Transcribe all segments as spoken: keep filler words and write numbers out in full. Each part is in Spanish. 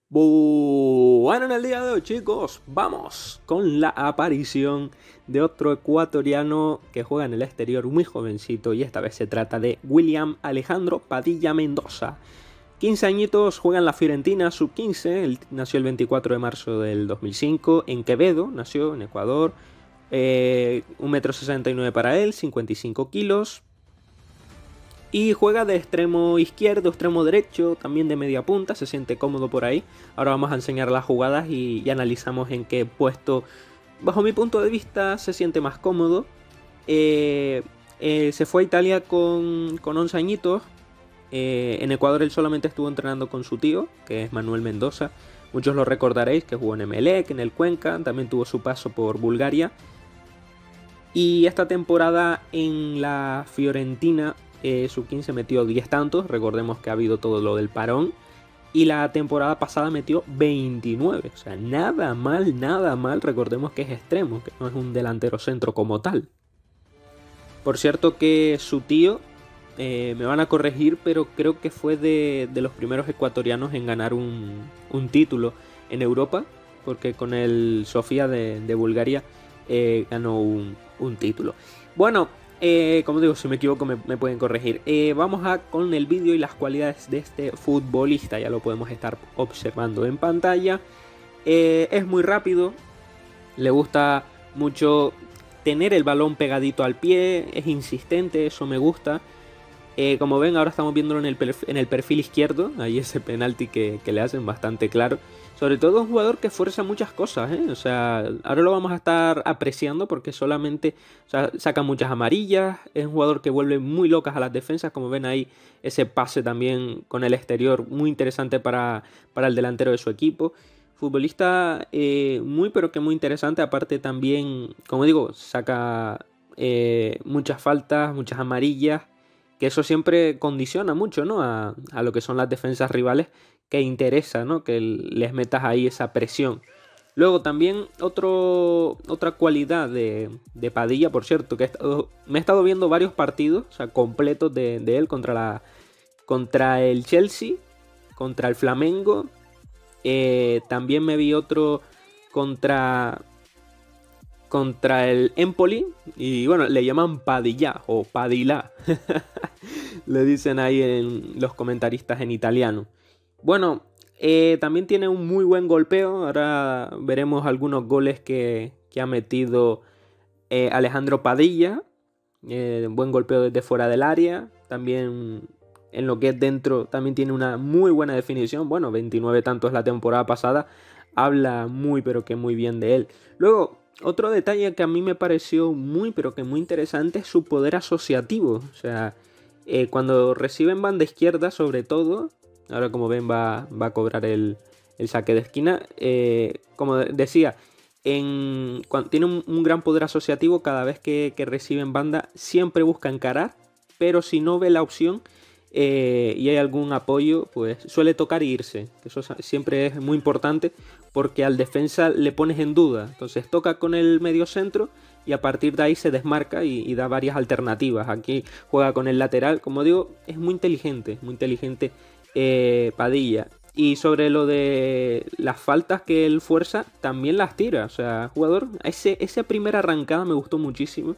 Bueno, en el día de hoy, chicos, vamos con la aparición de otro ecuatoriano que juega en el exterior, muy jovencito, y esta vez se trata de William Alejandro Padilla Mendoza. quince añitos, juega en la Fiorentina sub quince, él nació el veinticuatro de marzo del dos mil cinco, en Quevedo, nació en Ecuador, eh, un metro sesenta y nueve para él, cincuenta y cinco kilos. Y juega de extremo izquierdo, extremo derecho, también de media punta, se siente cómodo por ahí. Ahora vamos a enseñar las jugadas y, y analizamos en qué puesto, bajo mi punto de vista, se siente más cómodo. Eh, eh, se fue a Italia con, con once añitos. Eh, en Ecuador él solamente estuvo entrenando con su tío, que es Manuel Mendoza. Muchos lo recordaréis, que jugó en Emelec, en el Cuenca, también tuvo su paso por Bulgaria. Y esta temporada en la Fiorentina eh, sub quince metió diez tantos, recordemos que ha habido todo lo del parón. Y la temporada pasada metió veintinueve, o sea, nada mal, nada mal, recordemos que es extremo, que no es un delantero centro como tal. Por cierto que su tío, eh, me van a corregir, pero creo que fue de, de los primeros ecuatorianos en ganar un, un título en Europa, porque con el Sofía de, de Bulgaria eh, ganó un, un título. Bueno, eh, como digo, si me equivoco me, me pueden corregir. Eh, vamos a con el vídeo y las cualidades de este futbolista, ya lo podemos estar observando en pantalla. Eh, es muy rápido, le gusta mucho tener el balón pegadito al pie, es insistente, eso me gusta. Eh, como ven, ahora estamos viéndolo en el, perfil, en el perfil izquierdo, ahí ese penalti que, que le hacen bastante claro. Sobre todo un jugador que fuerza muchas cosas, ¿eh? O sea, ahora lo vamos a estar apreciando porque solamente, o sea, saca muchas amarillas, es un jugador que vuelve muy locas a las defensas, como ven ahí ese pase también con el exterior, muy interesante para, para el delantero de su equipo. Futbolista eh, muy pero que muy interesante, aparte también, como digo, saca eh, muchas faltas, muchas amarillas, que eso siempre condiciona mucho, ¿no? A, a lo que son las defensas rivales, que interesa, ¿no? Que les metas ahí esa presión. Luego también otro, otra cualidad de, de Padilla, por cierto, que he estado, me he estado viendo varios partidos, o sea, completos de, de él contra, la, contra el Chelsea, contra el Flamengo. Eh, también me vi otro contra contra el Empoli y bueno, le llaman Padilla o Padilla. Le dicen ahí en los comentaristas en italiano. Bueno, eh, también tiene un muy buen golpeo. Ahora veremos algunos goles que, que ha metido eh, Alejandro Padilla. Eh, buen golpeo desde fuera del área. También en lo que es dentro también tiene una muy buena definición. Bueno, veintinueve tantos la temporada pasada. Habla muy pero que muy bien de él. Luego, otro detalle que a mí me pareció muy pero que muy interesante es su poder asociativo. O sea, eh, cuando recibe en banda izquierda sobre todo, ahora como ven va, va a cobrar el, el saque de esquina. Eh, como decía, en, cuando, tiene un, un gran poder asociativo. Cada vez que, que recibe en banda siempre busca encarar, pero si no ve la opción eh, y hay algún apoyo, pues suele tocar e irse. Eso siempre es muy importante porque al defensa le pones en duda. Entonces toca con el medio centro y a partir de ahí se desmarca y, y da varias alternativas. Aquí juega con el lateral, como digo, es muy inteligente, muy inteligente eh, Padilla. Y sobre lo de las faltas que él fuerza, también las tira. O sea, jugador, ese, esa primera arrancada me gustó muchísimo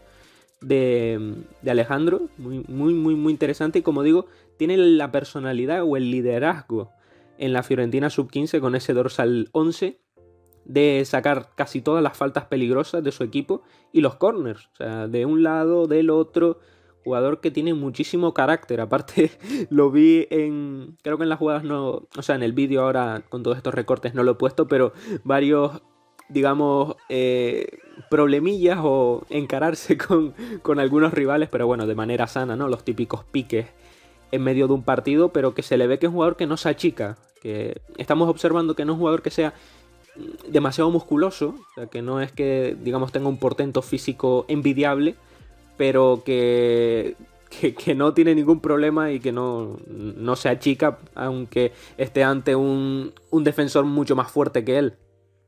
de, de Alejandro. Muy, muy, muy, muy interesante. Y como digo, tiene la personalidad o el liderazgo en la Fiorentina sub quince con ese dorsal once de sacar casi todas las faltas peligrosas de su equipo y los corners. O sea, de un lado, del otro. Jugador que tiene muchísimo carácter. Aparte, lo vi en... Creo que en las jugadas no... O sea, en el vídeo ahora, con todos estos recortes, no lo he puesto, pero varios, digamos, eh, problemillas o encararse con, con algunos rivales, pero bueno, de manera sana, ¿no? Los típicos piques en medio de un partido, pero que se le ve que es un jugador que no se achica. Que estamos observando que no es un jugador que sea demasiado musculoso, o sea, que no es que, digamos, tenga un portento físico envidiable, pero que, que, que no tiene ningún problema y que no, no se achica, aunque esté ante un, un defensor mucho más fuerte que él.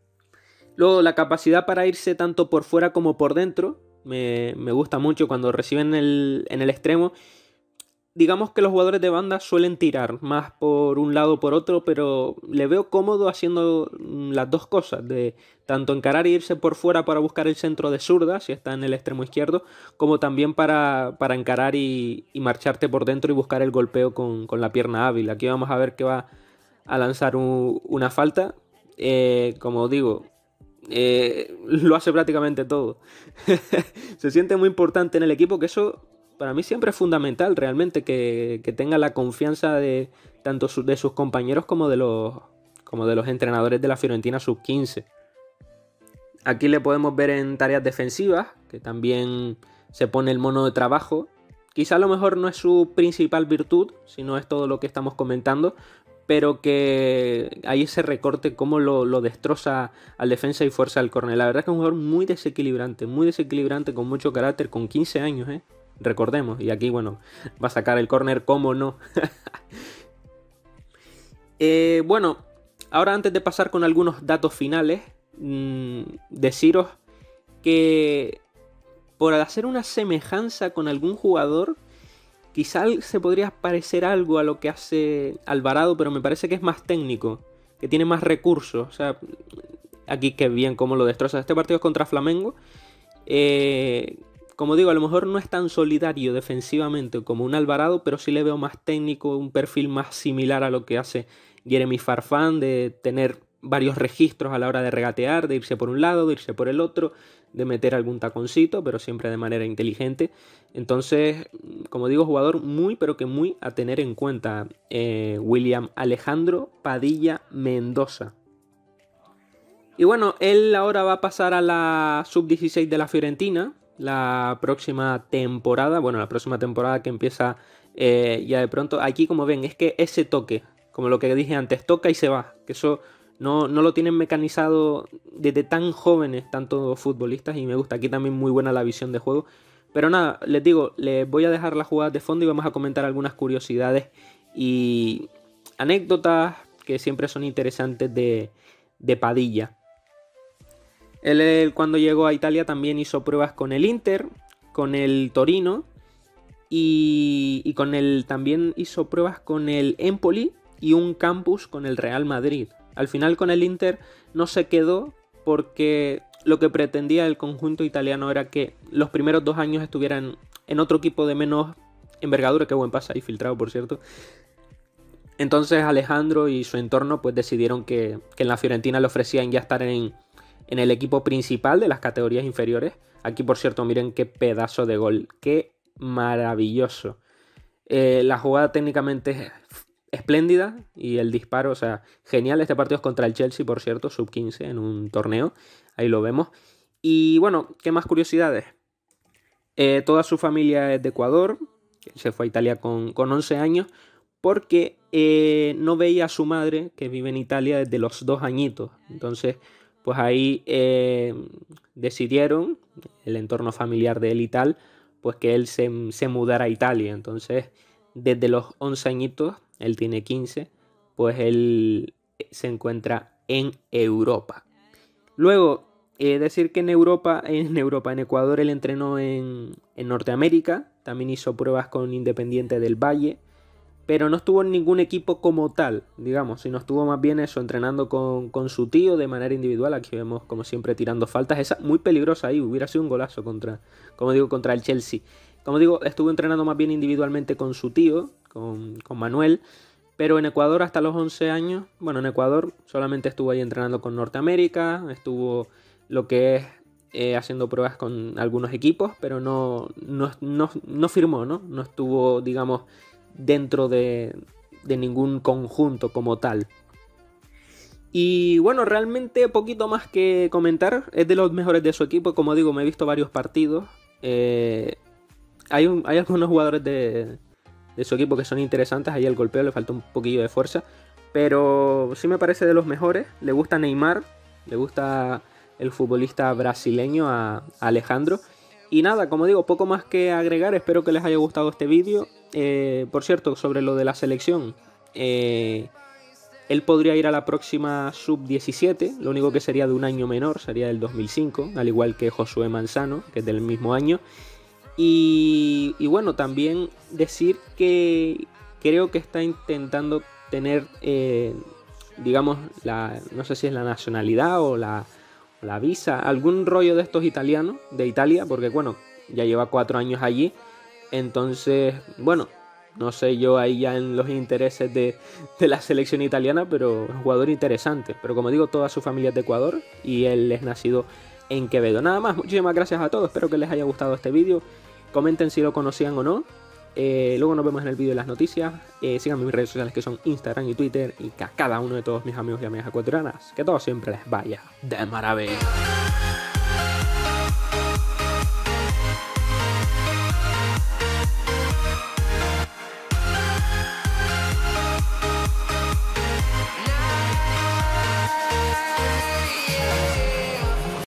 Luego, la capacidad para irse tanto por fuera como por dentro me, me gusta mucho cuando reciben el, en el extremo. digamos que los jugadores de banda suelen tirar más por un lado o por otro, pero le veo cómodo haciendo las dos cosas, de tanto encarar e irse por fuera para buscar el centro de zurda, si está en el extremo izquierdo, como también para, para encarar y, y marcharte por dentro y buscar el golpeo con, con la pierna hábil. Aquí vamos a ver que va a lanzar un, una falta. Eh, como digo, eh, lo hace prácticamente todo. Se siente muy importante en el equipo, que eso para mí siempre es fundamental realmente, que, que tenga la confianza de tanto su, de sus compañeros como de los, como de los entrenadores de la Fiorentina sub quince. Aquí le podemos ver en tareas defensivas, que también se pone el mono de trabajo. Quizá a lo mejor no es su principal virtud, sino es todo lo que estamos comentando, pero que hay ese recorte como lo, lo destroza al defensa y fuerza al córner. La verdad es que es un jugador muy desequilibrante, muy desequilibrante, con mucho carácter, con quince años, ¿eh? Recordemos, y aquí, bueno, va a sacar el córner, ¿cómo no? eh, bueno, ahora antes de pasar con algunos datos finales, mmm, deciros que por hacer una semejanza con algún jugador, quizá se podría parecer algo a lo que hace Alvarado, pero me parece que es más técnico, que tiene más recursos. O sea, aquí qué bien cómo lo destroza. Este partido es contra Flamengo. Eh, como digo, a lo mejor no es tan solidario defensivamente como un Alvarado, pero sí le veo más técnico, un perfil más similar a lo que hace Jeremy Farfán, de tener varios registros a la hora de regatear, de irse por un lado, de irse por el otro, de meter algún taconcito, pero siempre de manera inteligente. Entonces, como digo, jugador muy, pero que muy a tener en cuenta, eh, William Alejandro Padilla Mendoza. Y bueno, él ahora va a pasar a la sub dieciséis de la Fiorentina la próxima temporada. Bueno, la próxima temporada que empieza eh, ya de pronto. Aquí, como ven, es que ese toque, como lo que dije antes, toca y se va. Que eso no, no lo tienen mecanizado desde tan jóvenes, tanto futbolistas, y me gusta. Aquí también muy buena la visión de juego. Pero nada, les digo, les voy a dejar las jugadas de fondo y vamos a comentar algunas curiosidades y anécdotas que siempre son interesantes de, de Padilla. Él, él cuando llegó a Italia también hizo pruebas con el Inter, con el Torino y, y con el, también hizo pruebas con el Empoli y un campus con el Real Madrid. Al final con el Inter no se quedó porque lo que pretendía el conjunto italiano era que los primeros dos años estuvieran en otro equipo de menos envergadura. Qué buen pase ahí filtrado, por cierto. Entonces Alejandro y su entorno pues decidieron que, que en la Fiorentina le ofrecían ya estar en, en el equipo principal de las categorías inferiores. Aquí, por cierto, miren qué pedazo de gol, qué maravilloso. Eh, la jugada técnicamente es espléndida y el disparo, o sea, genial. Este partido es contra el Chelsea, por cierto, sub quince en un torneo, ahí lo vemos. Y bueno, ¿qué más curiosidades? Eh, toda su familia es de Ecuador, se fue a Italia con, con once años, porque eh, no veía a su madre, que vive en Italia desde los dos añitos. Entonces, pues ahí eh, decidieron, el entorno familiar de él y tal, pues que él se, se mudara a Italia. Entonces, desde los once añitos, él tiene quince, pues él se encuentra en Europa. Luego, eh, decir que en Europa, en Europa, en Ecuador, él entrenó en, en Norteamérica, también hizo pruebas con Independiente del Valle, pero no estuvo en ningún equipo como tal, digamos, sino estuvo más bien eso, entrenando con, con su tío de manera individual. Aquí vemos, como siempre, tirando faltas. Esa muy peligrosa ahí, hubiera sido un golazo contra, como digo, contra el Chelsea. Como digo, estuvo entrenando más bien individualmente con su tío, con, con Manuel, pero en Ecuador hasta los once años, bueno, en Ecuador solamente estuvo ahí entrenando con Norteamérica, estuvo lo que es eh, haciendo pruebas con algunos equipos, pero no, no, no, no firmó, ¿no? No estuvo, digamos, dentro de, de ningún conjunto como tal. Y bueno, realmente poquito más que comentar. Es de los mejores de su equipo. Como digo, me he visto varios partidos. Eh, hay, un, hay algunos jugadores de, de su equipo que son interesantes. Ahí el golpeo le falta un poquillo de fuerza, pero sí me parece de los mejores. Le gusta Neymar, le gusta el futbolista brasileño a, a Alejandro. Y nada, como digo, poco más que agregar. Espero que les haya gustado este vídeo. Eh, por cierto, sobre lo de la selección, eh, él podría ir a la próxima sub diecisiete, lo único que sería de un año menor, sería del dos mil cinco, al igual que Josué Manzano, que es del mismo año. Y, y bueno, también decir que creo que está intentando tener, eh, digamos, la, no sé si es la nacionalidad o la, la visa, algún rollo de estos italianos, de Italia, porque bueno, ya lleva cuatro años allí. Entonces, bueno, no sé yo ahí ya en los intereses de, de la selección italiana, pero es un jugador interesante. Pero como digo, toda su familia es de Ecuador y él es nacido en Quevedo. Nada más, muchísimas gracias a todos, espero que les haya gustado este vídeo. Comenten si lo conocían o no. Eh, luego nos vemos en el vídeo de las noticias. Eh, síganme en mis redes sociales que son Instagram y Twitter. Y que a cada uno de todos mis amigos y amigas ecuatorianas, que todo siempre les vaya de maravilla.